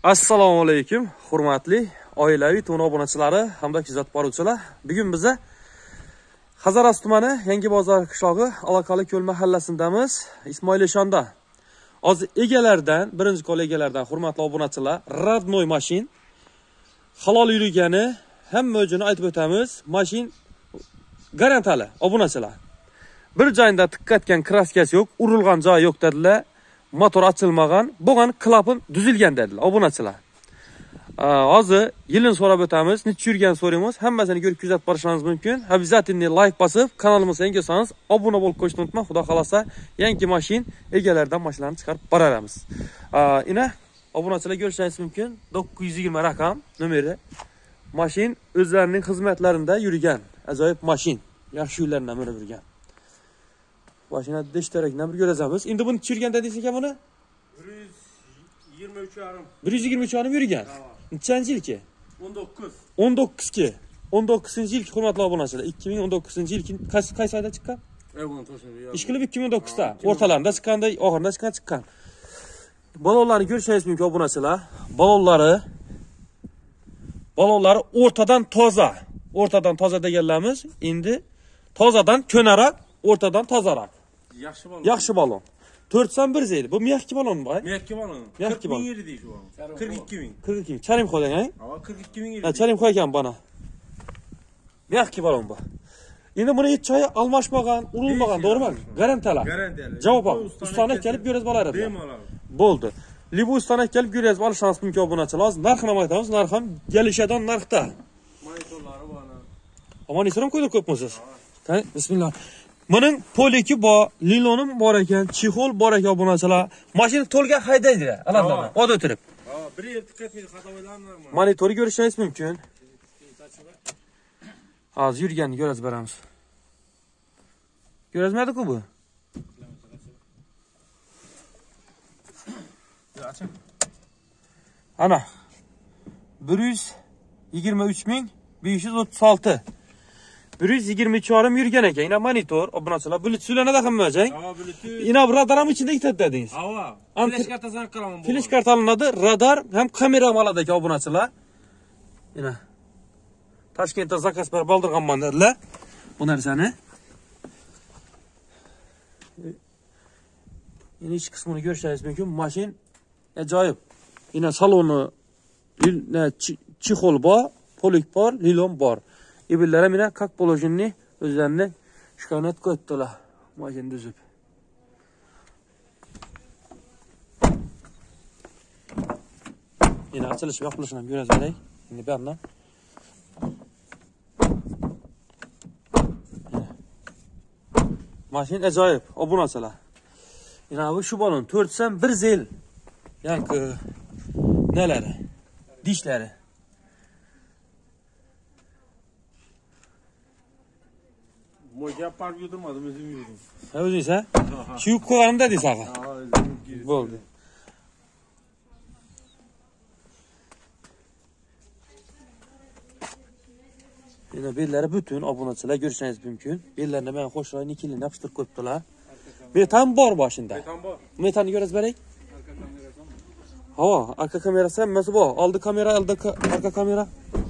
Assalomu alaykum, hurmatli oilaviy to'g'ri obunachilari hamda kuzatib boruvchilar. Bugun biza Hazaras tumani Yangi bozor qishlog'i Alaqali ko'l mahallasindamiz. Ismoilishonda. Hozir egalardan, birinchi qo'l egalardan hurmatli obunachilar, radnoy mashin halol yurgani hamma o'zini aytib o'tamiz. Mashin garantali obunachilar. Bir joyda tiqqatgan kraskasi yo'q, urilgan joyi yo'q dedilar. Motor açılmagan, bo'lgan klapın düzilgan dedilar obunachilar. Hozir yilini so'rab o'tamiz, necha yurgan so'raymiz. Hammasini ko'rib kuzatib borishingiz mumkin. Обязательно like bosib, kanalimizga yangi bo'lsangiz, obuna bo'lib qo'yishni unutmang. Xudo xolasa, yangi mashin egalaridan mashinlarni chiqarib boramiz. Ina obunachilar ko'rishingiz mumkin. 920 raqam nomeri. Mashin o'zlarining xizmatlarida yurgan, ajoyib mashin. Yaxshi yo'llardan minib yurgan. Başına deşterekten bir göreceğiz. Şimdi bunu çürgen dediyse ki bunu? 123 yarım. 123 yarım yürüyen. Neçenci yıl ki? 19. 19 ki. 19. yıl ki hurmatlı obunachilar. 2019 yıl kaç ayda çıkan? İşkili 2019'da. Ortalarında çıkan da, ahırında çıkan. Balonları görüşeniz mümkün obunachilar. Balonları ortadan toza. Ortadan toza deganlarimiz. Endi tozadan könarak, ortadan tozarak. Yaxshi balon. 401 zeydi. Bu miyakki balon mu? Miyakki balon. 40 bin yeri değil şu an. 42 bin. 42 bin. Çarim koydan yani? Ama 42 bin yeri. Ha, çarim koyken bana. Miyakki balon bu. Şimdi bunu hiç çayı almaşmagan, urulmagan, doğru mu? Garantala. Garantala. Cevap al. Ustanak gelip görez balaydı. Değil mi alalım? Boldu. Libu ustanak gelip görez balı şans mümkün obunachilar. Az narxına aytamiz. Narxam gelişeden narxda. Monitorları bana. Ama nisram koyda ko'p bo'lsiz. Bismillah. Bunun poliki bor, lilonum bor ekan, chexol bor ekan obunachilar. Mashina to'lgan haydaydi. Alamdan. Od o'tirib. Bir yer dikkatli qadavalanlar mı? Monitori ko'rishingiz mumkin. Hozir yurganini ko'rasiz beramiz. Ko'razmadi-ku bu? Ana. 123.536. 123 yarım yürgen ekan. Yine monitor, obunachilar. Bluetooth'larına da qilmayacak. Yine radarım içinde gitadi dediniz. Hava. Flash kartasını qalaman bu. Flash kart alınadi, radar hem kamera maladi ekan obunachilar. Yine Toshkentda zakaz berib oldirganman dedilar. Bu narsani. Yine iç kısmını görüşünüz mümkün. Mashin ajoyib. Yine salonu chexol bor, polik bor, lilon bor. İbillere mine kak polojini özlerine şikanet koydular. Maşin düzüp. Yine açılış yapılışına biraz vereyim. Şimdi bir yandan. Maşin acayip. Obunachilar. Yine bu şu balon. 401 zel. Yankı. Neleri? Dişleri. Moja park yudurmadım, özüm yudum. Ha özün ise? Şu yük koyarım dedi sana. Özüm girdim. Oldu. Yine birileri bütün obunachilar görüşünüz mümkün. Birilerine ben hoşlayın ikilini yapıştırıp koydular. Metan bor başında. Metan bor. Metanı görüz berek. Hava, arka kamerası hemmesi bu. Aldı kamera, aldı arka kamera.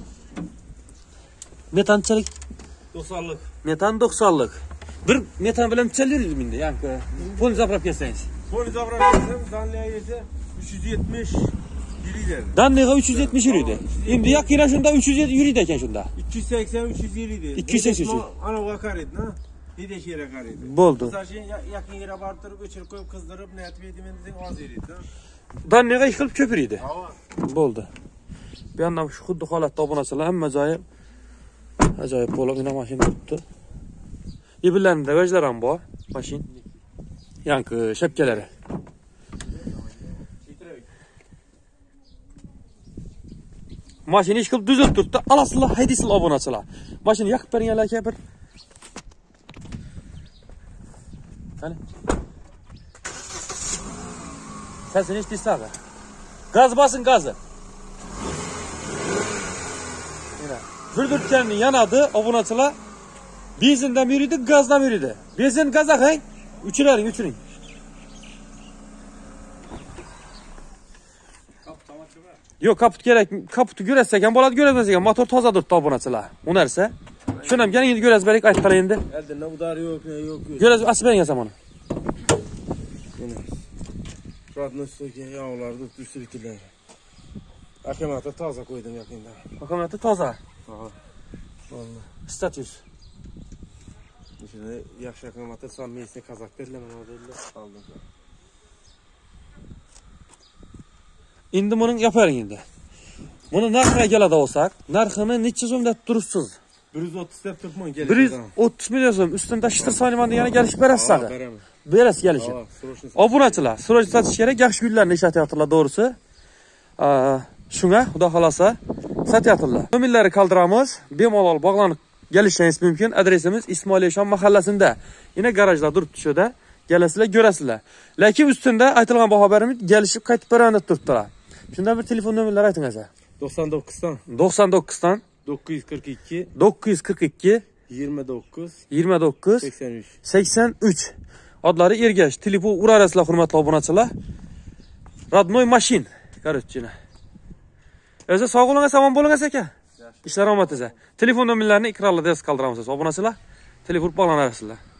Metan çelik. 90'lık. Metan 90'lık. Bir metan bilen çeliriz minde yani. Bunu zaprap yeseniz. Bunu zaprap yesem, Danlı'ya yese 370 yürüydü. Danlı'ya 370 yürüydü. Şimdi yak yine şunda 307 yürüydü eken şunda. 280 307. 280. Ana vakar edin ha. Ne de şeye vakar edin. Boldu. Mesela şey yakın yere bartırıp öçür koyup kızdırıp ne etip edimendizin az yeriydi ha. Danlı'ya yıkılıp köpürüydü. Hava. Boldu. Bir yandan şu xuddi holatda obunachilar hamma joyi ajoyib bo'lib yine mashin turibdi. İbirlerinde vejler ham bor, mashin. Yankı şapkalari. Mashin ish qilib düzülüp turibdi. Alasizlar, haydaysilar obunachilar. Mashin yoqib berganlar aka bir. Qani. Sesini eshitdingizmi? Gaz basın gazı. Yine. Fürdürtkenini yanadı obunachilar. Benzinden yürüdü, gazdan yürüdü. Benzin gaza kayın. Üçürerin. Yo'q, kaput kerak. Kaputu ko'rasiz ekan, bo'ladi, ko'rasiz ekan. Motor toza turibdi obunachilar. Bu narsa. Shuni ham endi ko'rasiz berik aytib qo'ying endi. Endi ne udar yok, ne yok. Ko'rasiz, ochib bering zamoni. Radnosdagi yağlarni düşürdiler. Akamata toza qo'ydim yaqinda. Akamata toza. Ha. Vallahi. Status. Shuni yaxshi akamata son mesni kazak berilaman dedilar. Aldım. Endi buni yapavering endi. Buni narxiga keladi olsak, narxini necha so'm deb turibsiz? 130 deb turibman kelishdi. 130 million so'm ustida shtir so'yman degani kelishib berasiz hali. Beraman. Berasiz kelishib. Obunachilar, sroj sotish kerak, yaxshi gullarni ishlatyaptilar to'g'risi. Shunga xudo xolasa sotyaptilar. Nomerlarni qoldiramiz, bemalol bog'lanib kelishingiz mumkin. Adresimiz Ismoileshon mahallasida. Yana garajda turibdi shuda. Kelasizlar, ko'rasizlar. Lekin ustida aytilgan baho berib, kelishib qaytib beraman deb turibdilar. Shunda bir telefon nomerlari aytingiz. 99 dan 99 dan 942 942 29 29 83 83. Adları Ergash. Telefon urarasizlar, hurmatli obunachilar. Radnoy mashin. Короче. O'zi sog' bo'ling, omon bo'ling aka. Ishlar omadingizga. Telefon nomerlarini ekranda yozib qoldiramiz obunachilar. Telefon bog'lanasizlar.